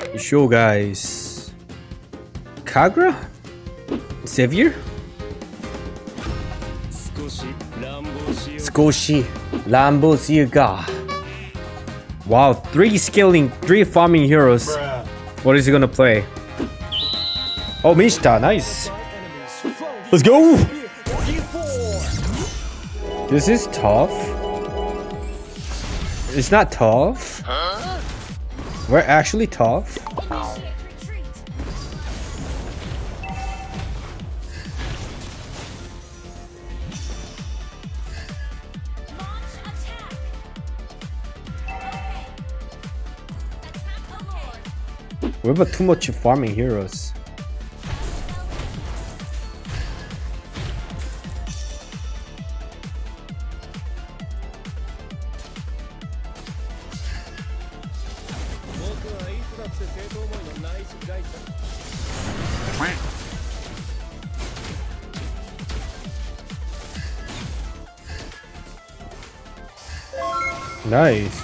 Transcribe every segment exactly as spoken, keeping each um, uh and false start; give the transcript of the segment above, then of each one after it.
Show guys. Kagra? Xavier? Skoshi Lambo Siga. Wow, three scaling, three farming heroes. Bruh. What is he gonna play? Oh, Mishta, nice. Let's go! This is tough. It's not tough. We're actually tough. We have too much farming heroes. Nice.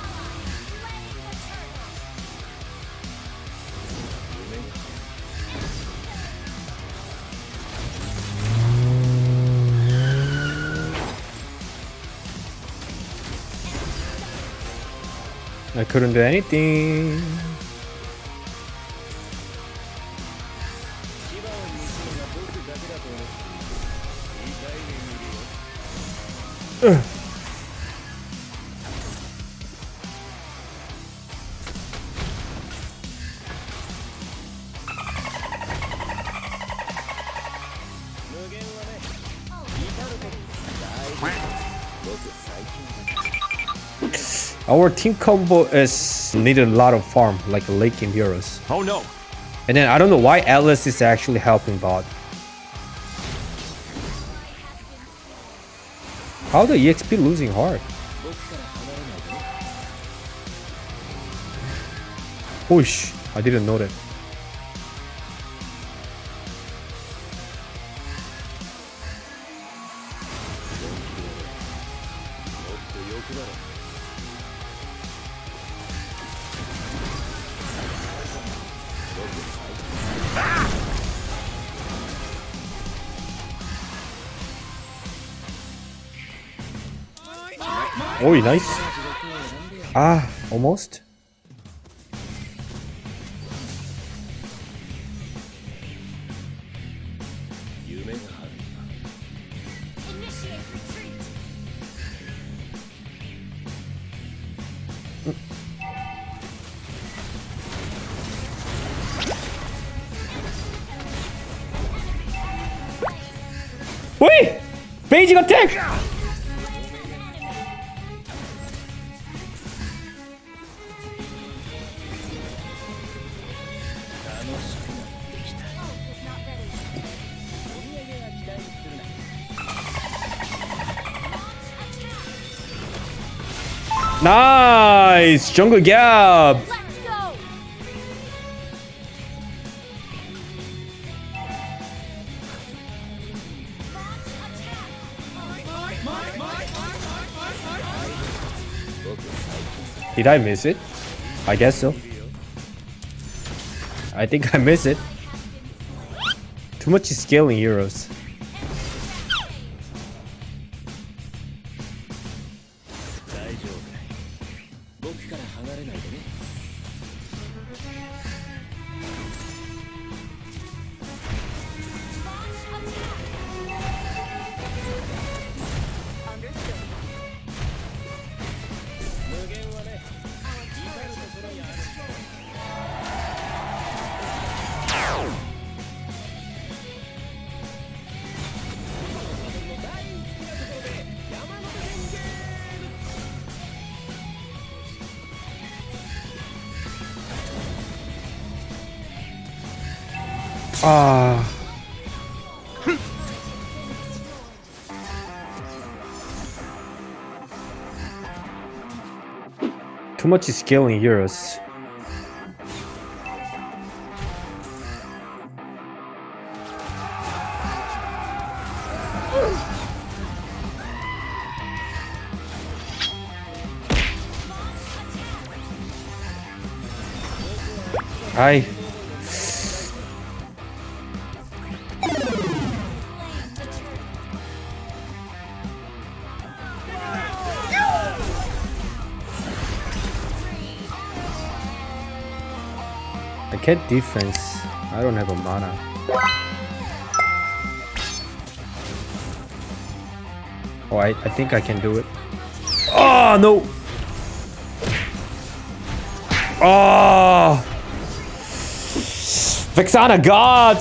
I couldn't do anything. Ugh. Our team combo is needed a lot of farm, like late game heroes. Oh no! And then I don't know why Atlas is actually helping bot. How the E X P losing hard? Whoosh! I didn't know that. Oh, nice. Ah, almost. Wait! Beijing attack! Nice! Jungle gap! Did I miss it? I guess so. I think I missed it. Too much scaling heroes. Ah. Too much scaling heroes. I. I can't defense. I don't have a mana. Oh, I, I think I can do it. Oh, no! Oh! Vexana, God!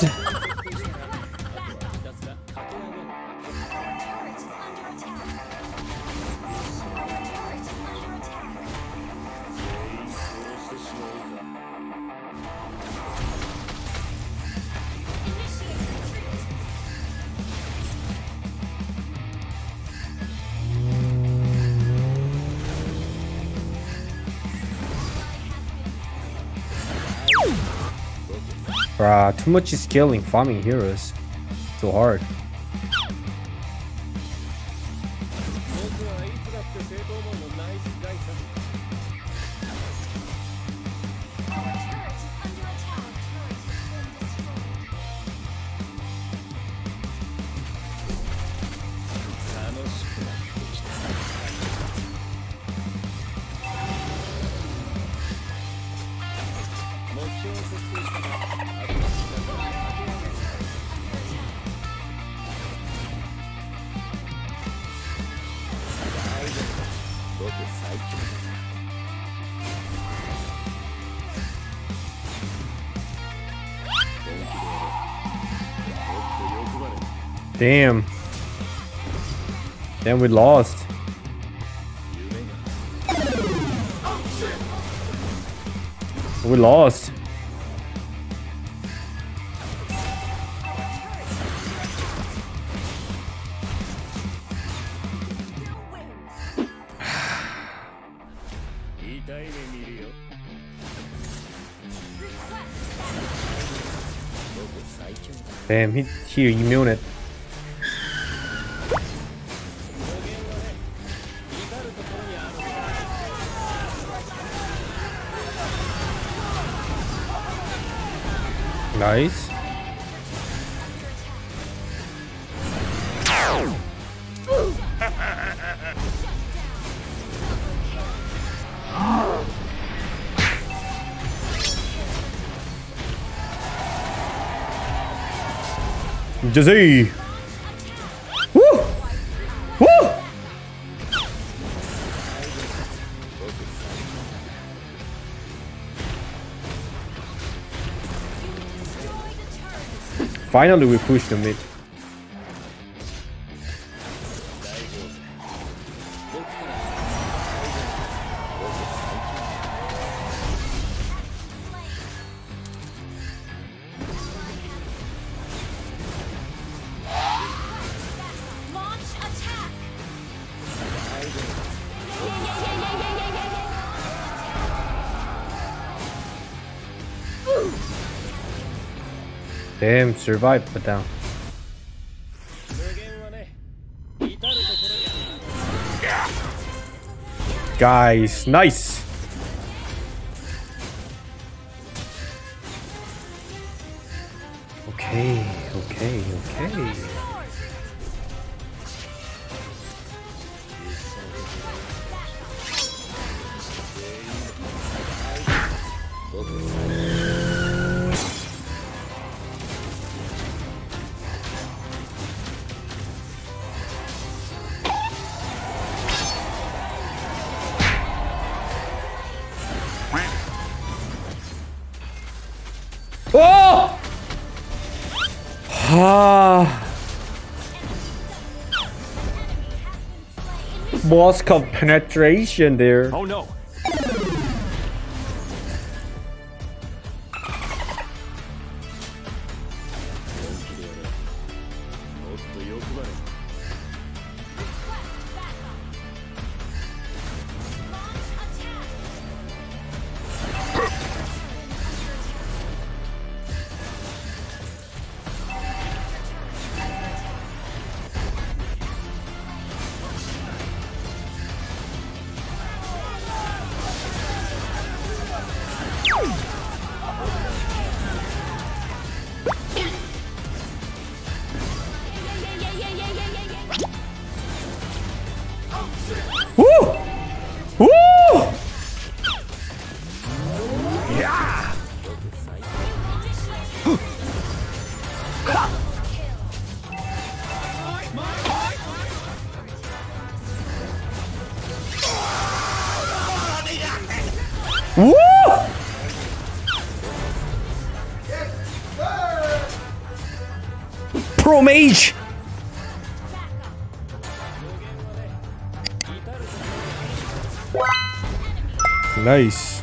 Bruh, too much scaling farming heroes. Too hard. Damn. Damn, we lost. We lost. Damn, he, he immune it. Nice. Jazzy. Woo! Woo! Finally, we pushed the mid. Damn, survived, but down. Guys, nice. Okay, okay, okay. Oh! Ah. Boss of penetration there. Oh no. Pro Mage! Nice.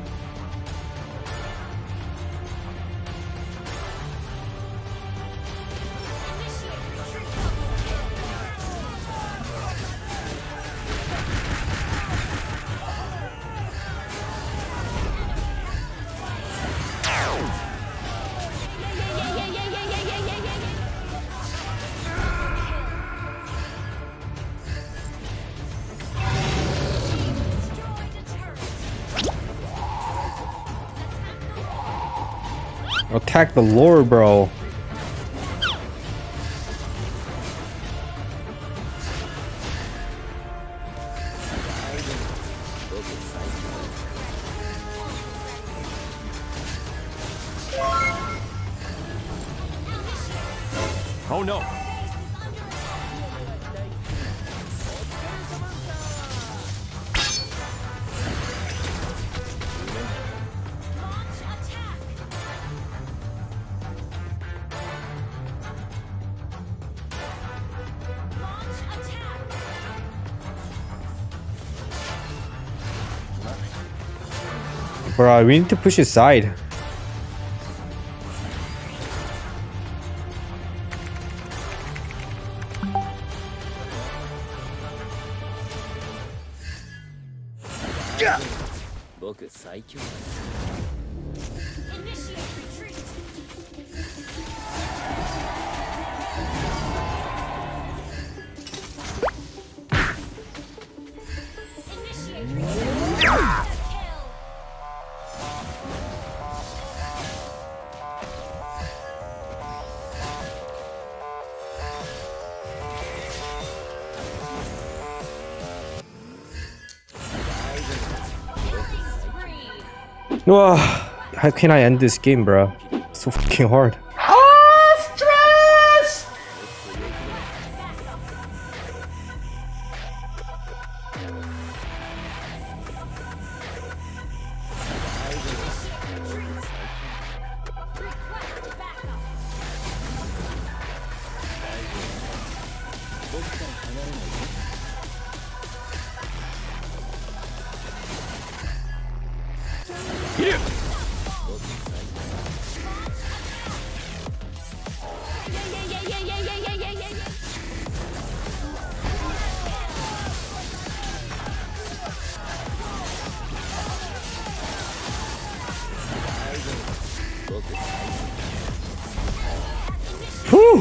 Attack the Lord, bro. Oh no. Bro, we need to push his side. Yeah. Whoa, how can I end this game, bro? So fucking hard. Ah, stress! Yeah. Whew.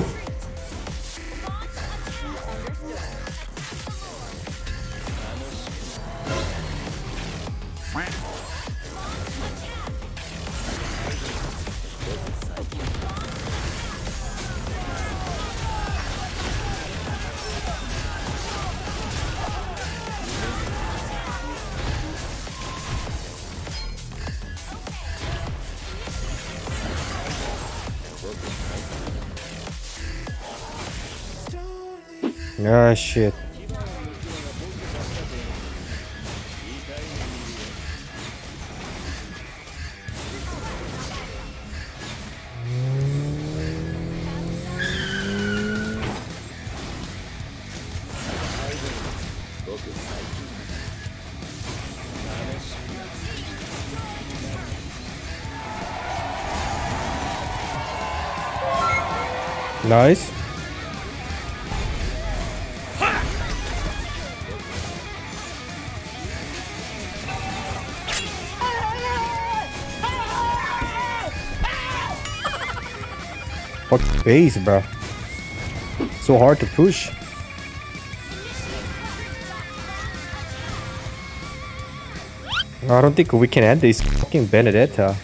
Ah, shit. Nice. Fuck base, bro. So hard to push. I don't think we can end this fucking Benedetta.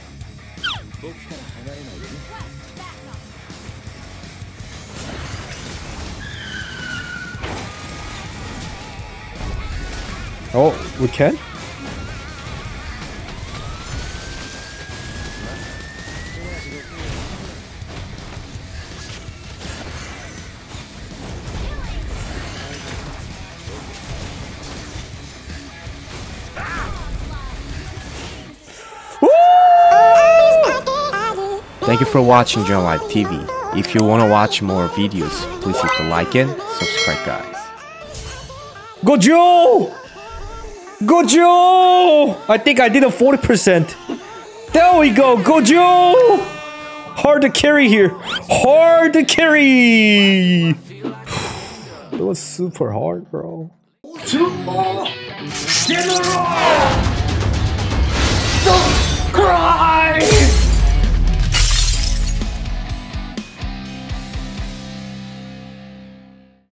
Oh, we can? Thank you for watching General Live T V. If you want to watch more videos, please hit the like and subscribe, guys. Gojo! Gojo! I think I did a forty percent. There we go, Gojo! Hard to carry here. Hard to carry! It was super hard, bro. General! Don't cry!